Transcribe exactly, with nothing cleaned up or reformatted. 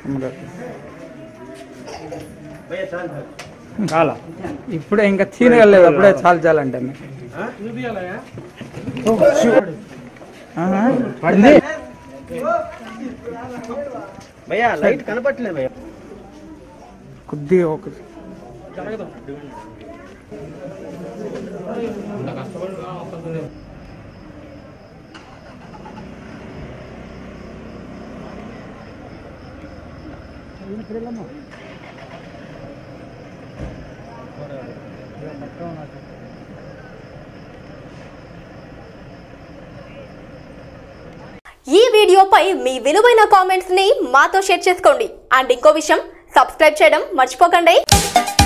చాలా ఇప్పుడే ఇంకా తినగలేదు అప్పుడే చాలు చాలంటే భయ్యా లైట్ కనపట్లేదు భయ్యా కొద్దిగా ఒక ఈ వీడియోపై మీ విలువైన కామెంట్స్ ని మాతో షేర్ చేసుకోండి. అండ్ ఇంకో విషయం, సబ్స్క్రైబ్ చేయడం మర్చిపోకండి.